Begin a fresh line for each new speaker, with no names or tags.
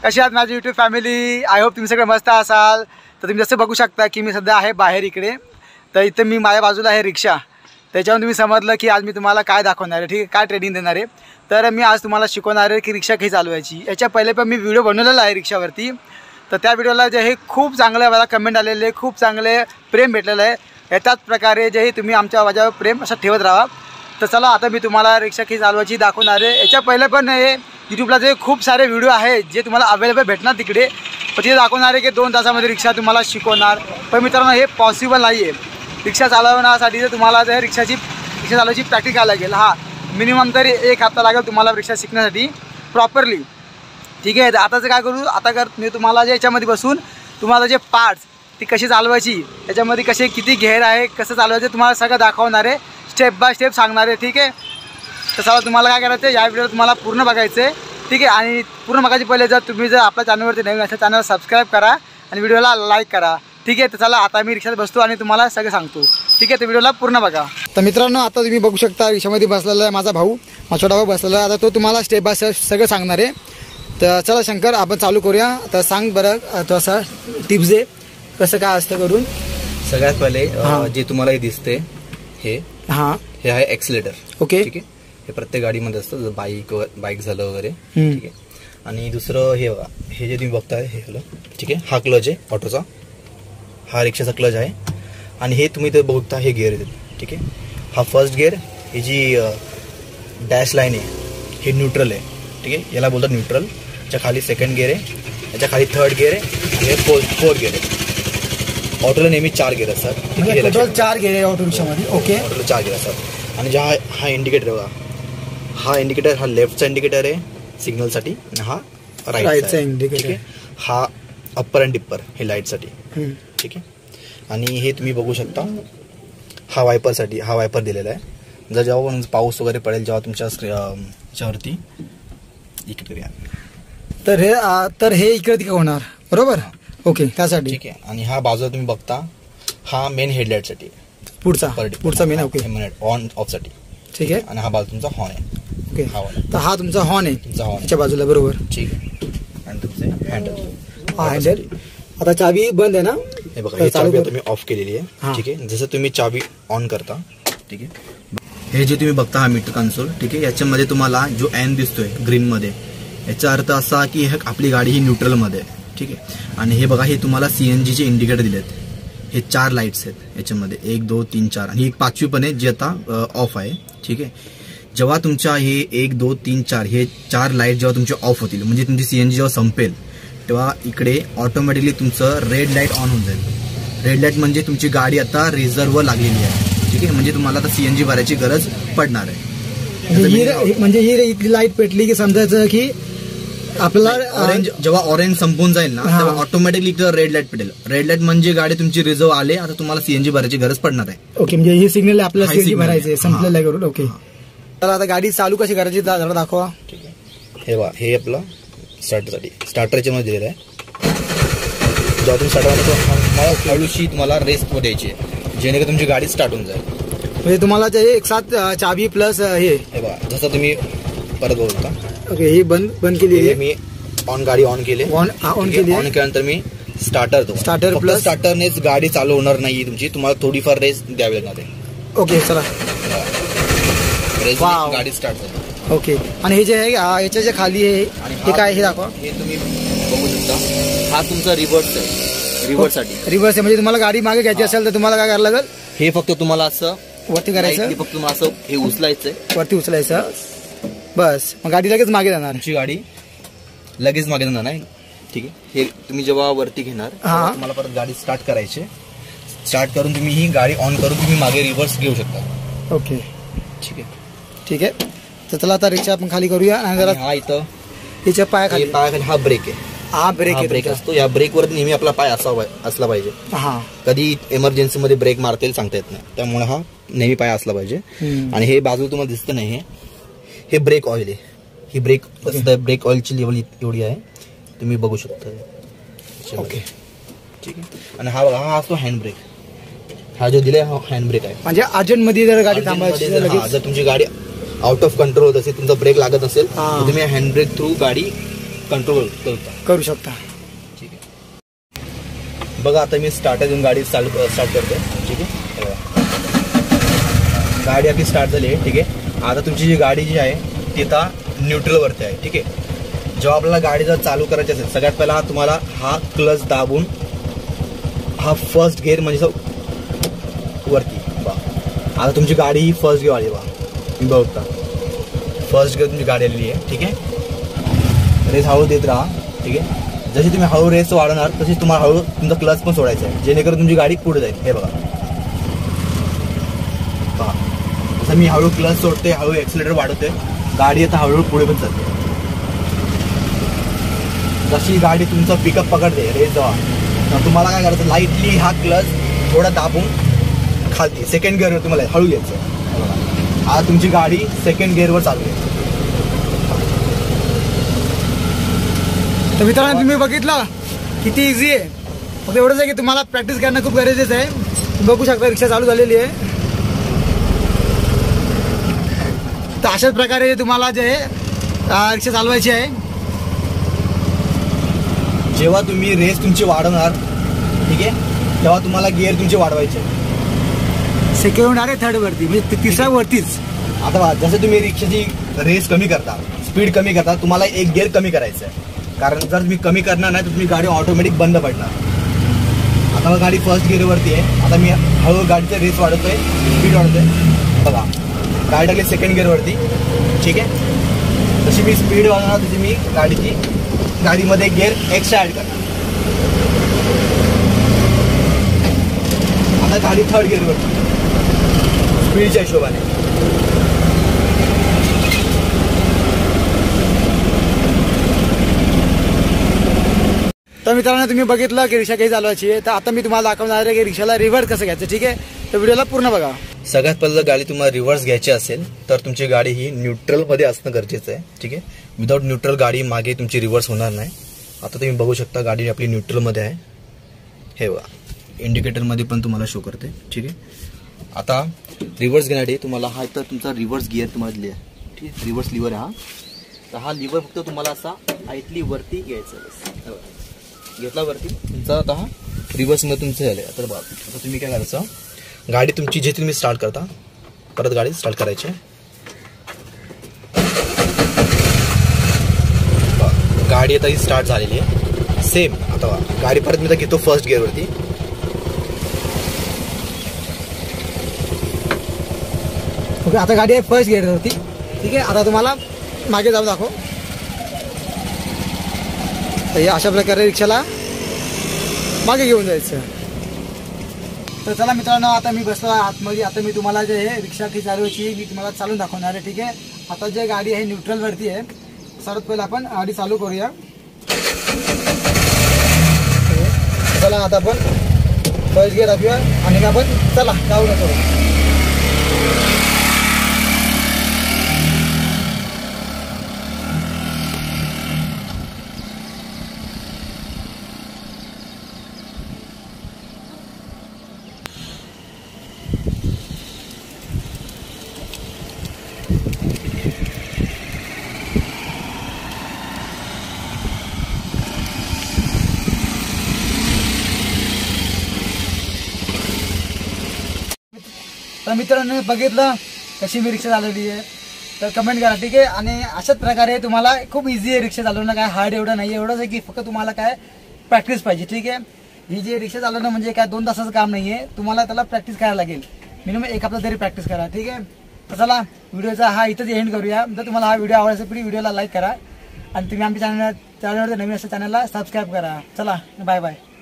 कशी आहात माझी यूट्यूब फॅमिली? आय होप तुम्ही सगळे मस्त असाल. तर तुम्ही जसं बघू शकता की मी सध्या आहे बाहेर इकडे. तर इथं मी माझ्या बाजूला आहे रिक्षा. त्याच्यावरून तुम्ही समजलं की आज मी तुम्हाला काय दाखवणार आहे, ठीक आहे, काय ट्रेनिंग देणार आहे. तर मी आज तुम्हाला शिकवणार आहे की रिक्षा कशी चालवायची. याच्या पहिले पण मी व्हिडिओ बनवलेला आहे रिक्षावरती. तर त्या व्हिडिओला जे हे खूप चांगलं मला कमेंट आलेले, खूप चांगले प्रेम भेटलेलं आहे. याच्याच प्रकारे जे तुम्ही आमच्या माझ्यावर प्रेम असं ठेवत राहा. तर चला आता मी तुम्हाला रिक्षा कशी चालवायची दाखवणार आहे. याच्या पहिले पण हे यूट्यूबला जे खूप सारे व्हिडिओ आहेत जे तुम्हाला अवेलेबल भेटणार तिकडे. पण तिथे दाखवणार आहे की 2 तासामध्ये रिक्षा तुम्हाला शिकवणार. पण मित्रांनो हे पॉसिबल नाही आहे. रिक्षा चालवण्यासाठी जर तुम्हाला जर रिक्षा चालवायची प्रॅक्टिस करायला लागेल. मिनिमम तरी 1 हप्ता लागेल तुम्हाला रिक्षा शिकण्यासाठी प्रॉपरली, ठीक आहे. तर आताचं काय करू, आता मी तुम्हाला जे याच्यामध्ये बसून तुम्हाला जे पार्ट्स ती कशी चालवायची, याच्यामध्ये कसे किती घेर आहे, कसं चालवायचं तुम्हाला सगळं दाखवणार आहे, स्टेप बाय स्टेप सांगणार आहे, ठीक आहे. तर चला तुम्हाला काय करायचं आहे, या व्हिडिओ तुम्हाला पूर्ण बघायचं आहे, ठीक आहे. आणि पूर्ण बघायची पहिले तुम्ही जर आपल्या चॅनलवरती नवीन असेल चॅनल सबस्क्राईब करा आणि व्हिडिओला लाईक करा, ठीक आहे. तर चला आता मी रिक्षात बसतो आणि तुम्हाला सगळं सांगतो, ठीक आहे. तर व्हिडिओला पूर्ण बघा. तर मित्रांनो आता तुम्ही बघू शकता रिक्षामध्ये बसलेला आहे माझा भाऊ, माझा छोटा भाऊ बसलेला आहे. आता तो तुम्हाला स्टेप बाय स्टेप सगळं सांगणार आहे. तर चला शंकर आपण चालू करूया. तर सांग बरं तो असा टिप्स दे कसं काय असतं करून.
सगळ्यात पहिले जे तुम्हाला हे दिसते हे आहे एक्सिलेटर.
ओके,
ठीक आहे. हे प्रत्येक गाडीमध्ये असतं, बाईक झालं वगैरे, ठीक आहे. आणि दुसरं हे बघा, हे जे तुम्ही बघताय हे हलं, ठीक आहे. हा क्लच आहे ऑटोचा, हा रिक्षाचा क्लच आहे. आणि हे तुम्ही ते बघता हे गिअर येते, ठीक आहे. हा फर्स्ट गिअर, ही जी डॅश लाईन आहे हे न्यूट्रल आहे, ठीक आहे. याला बोलतात न्यूट्रल. याच्या खाली सेकंड गिअर आहे, याच्या खाली थर्ड गिअर आहे, हे फोर्थ गिअर आहे. ऑटोला नेहमी 4 गिअर असतात,
टोटल 4 गिअर आहे ऑटो रिक्षामध्ये. ओके,
ऑटोला 4 गिअर असतात. आणि ज्या हा इंडिकेटर बघा, हा इंडिकेटर हा लेफ्टचा इंडिकेटर आहे सिग्नलसाठी आणि हा राईटचा इंडिकेटर, ठीक आहे. हा अप्पर अँड डिप्पर हे लाईटसाठी, ठीक आहे. आणि हे तुम्ही बघू शकता हा वायपरसाठी, हा वायपर दिलेला आहे. जर जेव्हा पण पाऊस वगैरे पडेल जेव्हा तुमच्या याच्यावरती इकडे या,
तर हे इकडे तिकडे होणार, बरोबर. ओके, त्यासाठी,
ठीक आहे. आणि हा बाजूला तुम्ही बघता हा मेन हेडलाईटसाठी,
पुढचा मेन. ओके,
ऑन ऑफ साठी,
ठीक आहे.
आणि हा बाजू तुमचा हॉर्न आहे.
ओके, तर हा तुमचा हॉर्न आहे
तुमचा हॉर्न
त्याच्या बाजूला, बरोबर,
ठीक आहे. आणि तुमचे हँडल,
हा हँडल. आता चाबी बंद आहे ना,
हे बघा, चाबी तुम्ही ऑफ केलेली आहे, ठीक आहे. जसं तुम्ही चाबी ऑन करता, ठीक आहे. हे जे तुम्ही बघता हा मीटर कन्सोल, ठीक आहे. याच्यामध्ये तुम्हाला जो एन दिसतोय ग्रीन मध्ये, याचा अर्थ असा की आपली गाडी ही न्यूट्रल मध्ये आहे, ठीक आहे. आणि हे बघा, हे तुम्हाला सीएनजी चे इंडिकेटर दिलेत. हे 4 लाईट्स आहेत याच्यामध्ये, 1 2 3 4 आणि एक 5वी पण आहे जी आता ऑफ आहे, ठीक आहे. जेव्हा तुमच्या हे 1 2 3 4 हे 4 लाईट जेव्हा तुमचे ऑफ होतील, म्हणजे तुमची सीएनजी जेव्हा संपेल, तेव्हा इकडे ऑटोमॅटिकली तुमचं रेड लाईट ऑन होऊन जाईल. रेड लाईट म्हणजे तुमची गाडी आता रिझर्व्ह लागलेली आहे, ठीक आहे. म्हणजे तुम्हाला आता सीएनजी भरायची गरज पडणार आहे.
म्हणजे ही लाईट पेटली की समजायचं की आपल्याला
ऑरेंज, जेव्हा ऑरेंज संपून जाईल ना तेव्हा ऑटोमॅटिकली रेड लाईट पेटेल. रेड लाईट म्हणजे गाडी तुमची रिझर्व्ह आले, आता तुम्हाला सीएनजी भरायची गरज पडणार आहे.
ओके, म्हणजे हे सिग्नल आपल्याला सीएनजी भरायचे संपलेलं आहे करून. ओके, तर आता गाडी चालू कशी करायची जरा दाखवा.
ठीक आहे. हे बघा, हे आपलं स्टार्टरसाठी, स्टार्टरच्या मध्ये दिलेलं आहे. जेव्हा तुम्ही स्टार्टर हळूशी तुम्हाला रेस्ट द्यायची आहे जेणेकरून तुमची गाडी स्टार्ट होऊन जाईल.
म्हणजे तुम्हाला एक साथ चाबी प्लस हे
बघा, जसं तुम्ही परत बोलता.
ओके, ही बंद केली आहे
मी. गाडी ऑन केली, ऑन केल्यानंतर मी स्टार्टर प्लस स्टार्टरनेच गाडी चालू होणार नाही तुमची, तुम्हाला थोडीफार रेस्ट द्यावी लागणार आहे.
ओके, चला
गाडी स्टार्ट झाली.
ओके, आणि हे जे आहे याच्या जे खाली आहे हे काय, हे दाखवा.
हे तुम्ही बघू शकता, हा तुमचा रिव्हर्स आहे. रिव्हर्स
आहे म्हणजे तुम्हाला गाडी मागे घ्यायची असेल तर तुम्हाला काय करायला लागेल,
हे फक्त तुम्हाला असं
वरती करायचं,
फक्त तुम्हाला असं हे उचलायचंय,
वरती उचलायचं, बस. मग गाडी लगेच मागे जाणार,
तुमची गाडी लगेच मागे जाणार नाही, ठीक आहे. हे तुम्ही जेव्हा वरती घेणार तुम्हाला परत गाडी स्टार्ट करायची. स्टार्ट करून तुम्ही ही गाडी ऑन करून तुम्ही मागे रिव्हर्स घेऊ शकता.
ओके,
ठीक आहे.
ठीक आहे. तर चला आता रिक्षा आपण खाली करूया. आणि जरा
हा इथं
तिच्या पायाखाली
हा ब्रेक आहे.
हा ब्रेक
असतो. या ब्रेकवर नेहमी आपला पाय असला पाहिजे. कधी इमर्जन्सी मध्ये ब्रेक मारता येईल सांगता येत नाही, त्यामुळे हा नेहमी पाय असला पाहिजे. आणि हे बाजू तुम्हाला दिसतं नाही, हे ब्रेक ऑइल आहे. ही ब्रेक ऑइलची लेवल एवढी आहे, तुम्ही बघू शकता.
ओके,
ठीक आहे. आणि हा असतो हँड ब्रेक. हा जो दिलाय हा हँड ब्रेक आहे.
म्हणजे अर्जंट मध्ये जर गाडी थांबायची,
जर तुमची गाडी आउट ऑफ कंट्रोल होत असेल, तुमचा ब्रेक लागत असेल तर तुम्ही हँड ब्रेक थ्रू गाडी कंट्रोल
करू शकता.
ठीक आहे. बघा आता मी स्टार्टर देऊन गाडी स्टार्ट करतो. ठीक आहे. गाडी आपली स्टार्ट झाली आहे. ठीक आहे. आता तुमची जी गाडी जी आहे ती आता न्यूट्रलवरती आहे. ठीक आहे. जेव्हा आपल्याला गाडी जर चालू करायची असेल सगळ्यात पहिला तुम्हाला हा क्लच दाबून हा फर्स्ट गिअर म्हणजे वरती बा. आता तुमची गाडी ही फर्स्ट गिअर आली बा. मी बघता फर्स्ट गिअर तुमची गाडी आलेली आहे. ठीक आहे. रेस हळू देत राहा. ठीक आहे. जशी तुम्ही हळू रेस वाढवणार तशी तुम्हाला हळू तुमचा क्लच पण सोडायचा आहे जेणेकरून तुमची गाडी पुढे जाईल. हे बघा पहा जसं मी हळू क्लच सोडते हळू एक्सिलेटर वाढवते गाडी आता हळूहळू पुढे पण चालते. जशी गाडी तुमचा पिकअप पकडते रेस जेव्हा तुम्हाला काय करायचं लाईटली हा क्लच थोडा दाबून खालती सेकंड गिअरवर तुम्हाला हळू घ्यायचं. आता तुमची गाडी सेकंड गिअरवर चालू आहे.
तर मित्रांनो तुम्ही बघितलं किती इझी आहे. फक्त एवढंच आहे की तुम्हाला प्रॅक्टिस करणं खूप गरजेचं आहे. तुम्ही बघू शकता रिक्षा चालू झालेली आहे. तर अशाच प्रकारे तुम्हाला जे आहे रिक्षा चालवायची आहे.
जेव्हा तुम्ही रेस तुमची वाढवणार ठीक आहे तेव्हा तुम्हाला गिअर तुमचे वाढवायचे.
सेकंड आहे थर्ड वरती म्हणजे तिसऱ्या वरतीच.
आता जसं तुम्ही रिक्षाची रेस कमी करता स्पीड कमी करता तुम्हाला एक गिअर कमी करायचं आहे. कारण जर तुम्ही कमी करणार नाही तर तुमची गाडी ऑटोमॅटिक बंद पडणार. आता गाडी फर्स्ट गिअरवरती आहे. आता मी हळू गाडीचा रेस वाढवतोय स्पीड वाढवतोय. बघा गाडी टाकली सेकंड गिअरवरती. ठीक आहे. तशी मी स्पीड वाढवणार तशी मी गाडीमध्ये गिअर एक्स्ट्रा ॲड करणार. आता गाडी थर्ड गिअरवरती स्पीडच्या हिशोबाने.
तर मित्रांनो तुम्ही बघितलं की रिक्षा काही चालवायची आहे. तर आता मी तुम्हाला दाखवणार आहे की रिक्षाला रिव्हर्स कसं घ्यायचं. ठीक आहे. तर व्हिडिओला पूर्ण बघा.
सगळ्यात पहिलं जर गाडी तुम्हाला रिव्हर्स घ्यायची असेल तर तुमची गाडी ही न्यूट्रलमध्ये असणं गरजेचं आहे. ठीक आहे. विदाउट न्यूट्रल गाडी मागे तुमची रिव्हर्स होणार नाही. आता तुम्ही बघू शकता गाडी आपली न्यूट्रलमध्ये आहे. हे बघा इंडिकेटरमध्ये पण तुम्हाला शो करते. ठीक आहे. आता रिव्हर्स घेण्यासाठी तुम्हाला हा तर तुमचा रिव्हर्स गिअर तुम्हाला दिला आहे. ठीक आहे. रिव्हर्स लिव्हर आहे हा. तर हा लिव्हर फक्त तुम्हाला असा आयतली वरती घ्यायचा. घेतला वरती तुमचा आता हा रिव्हर्समध्ये तुमचं झालं आहे. आता बघा आता तुम्ही काय करायचं गाडी तुमची जे तुम्ही स्टार्ट करता परत गाडी स्टार्ट करायची. गाडी आता ही स्टार्ट झालेली आहे. सेम आता गाडी परत मी तर घेतो फर्स्ट गिअरवरती.
ओके. आता गाडी आहे फर्स्ट गिअरवरती. ठीक आहे. आता तुम्हाला मागे जाऊ दाखव. तर हे अशा प्रकारे रिक्षाला मागे घेऊन जायचं. तर चला मित्रांनो आता मी बसलो आतमध्ये. आता मी तुम्हाला जे आहे रिक्षा की चालवायची मी तुम्हाला चालून दाखवणार आहे. ठीक आहे. आता जे गाडी आहे न्यूट्रलवरती आहे. सर्वात पहिला आपण गाडी चालू करूया. चला आता आपण फर्स्ट गिअर टाकूया आणि आपण चला जाऊ नका. तर मित्रांनो बघितलं कशी मी रिक्षा चालवली आहे. तर कमेंट करा. ठीक आहे. आणि अशाच प्रकारे तुम्हाला खूप इझी आहे रिक्षा चालवणं. काय हार्ड एवढं नाही. एवढंच आहे की फक्त तुम्हाला काय प्रॅक्टिस पाहिजे. ठीक आहे. ही जी रिक्षा चालवणं म्हणजे काय 2 तासाचं काम नाही आहे. तुम्हाला त्याला प्रॅक्टिस करायला लागेल. मिनिमम 1 हफ्ता तरी प्रॅक्टिस करा. ठीक आहे. तर चला व्हिडिओचा हा इथंच एंड करूया. जर तुम्हाला हा व्हिडिओ आवडला असेल व्हिडिओला लाईक करा आणि तुम्ही आमच्या चॅनलवर नवीन असं चॅनलला सबस्क्राईब करा. चला बाय बाय.